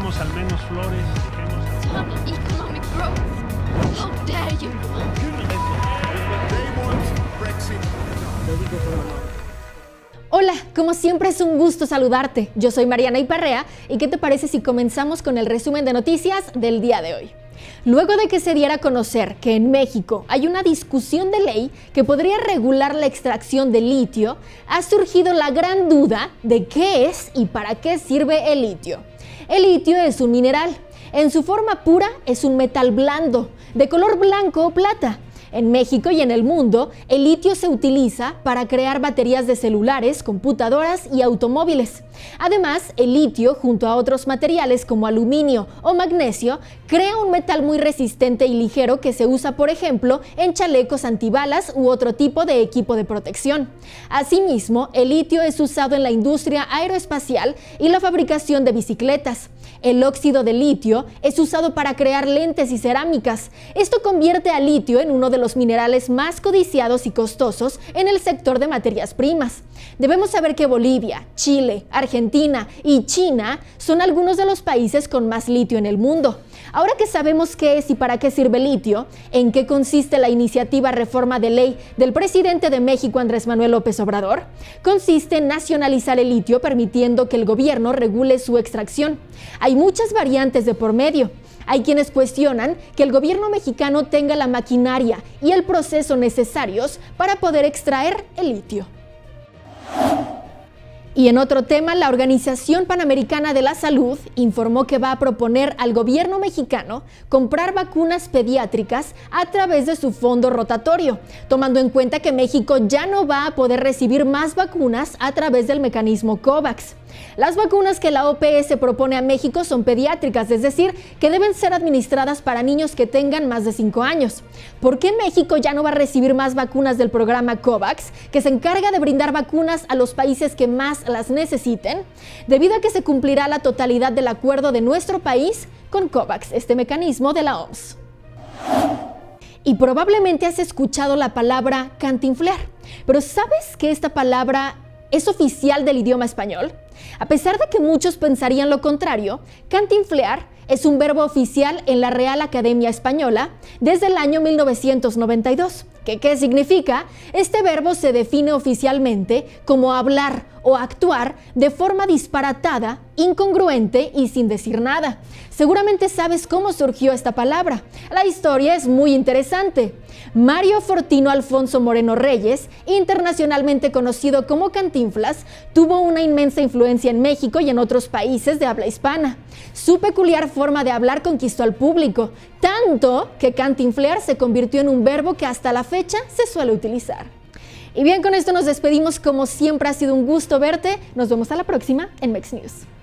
dejemos al menos flores, Economic growth. How dare you? Hola, como siempre es un gusto saludarte. Yo soy Mariana Iparrea y ¿qué te parece si comenzamos con el resumen de noticias del día de hoy? Luego de que se diera a conocer que en México hay una discusión de ley que podría regular la extracción de litio, ha surgido la gran duda de qué es y para qué sirve el litio. El litio es un mineral. En su forma pura es un metal blando, de color blanco o plata. En México y en el mundo, el litio se utiliza para crear baterías de celulares, computadoras y automóviles. Además, el litio, junto a otros materiales como aluminio o magnesio, crea un metal muy resistente y ligero que se usa, por ejemplo, en chalecos antibalas u otro tipo de equipo de protección. Asimismo, el litio es usado en la industria aeroespacial y la fabricación de bicicletas. El óxido de litio es usado para crear lentes y cerámicas. Esto convierte al litio en uno de los minerales más codiciados y costosos en el sector de materias primas. Debemos saber que Bolivia, Chile, Argentina y China son algunos de los países con más litio en el mundo. Ahora que sabemos qué es y para qué sirve el litio, en qué consiste la iniciativa Reforma de Ley del presidente de México, Andrés Manuel López Obrador, consiste en nacionalizar el litio permitiendo que el gobierno regule su extracción. Hay muchas variantes de por medio. Hay quienes cuestionan que el gobierno mexicano tenga la maquinaria y el proceso necesarios para poder extraer el litio. Y en otro tema, la Organización Panamericana de la Salud informó que va a proponer al gobierno mexicano comprar vacunas pediátricas a través de su fondo rotatorio, tomando en cuenta que México ya no va a poder recibir más vacunas a través del mecanismo COVAX. Las vacunas que la OPS propone a México son pediátricas, es decir, que deben ser administradas para niños que tengan más de 5 años. ¿Por qué México ya no va a recibir más vacunas del programa COVAX, que se encarga de brindar vacunas a los países que más las necesiten? Debido a que se cumplirá la totalidad del acuerdo de nuestro país con COVAX, este mecanismo de la OMS. Y probablemente has escuchado la palabra cantinflear, pero ¿sabes que esta palabra es oficial del idioma español? A pesar de que muchos pensarían lo contrario, cantinflear es un verbo oficial en la Real Academia Española desde el año 1992. ¿Qué significa? Este verbo se define oficialmente como hablar o actuar de forma disparatada, incongruente y sin decir nada. Seguramente sabes cómo surgió esta palabra. La historia es muy interesante. Mario Fortino Alfonso Moreno Reyes, internacionalmente conocido como Cantinflas, tuvo una inmensa influencia en México y en otros países de habla hispana. Su peculiar forma de hablar conquistó al público, tanto que cantinflear se convirtió en un verbo que hasta la fecha se suele utilizar. Y bien, con esto nos despedimos. Como siempre ha sido un gusto verte. Nos vemos a la próxima en Mex News.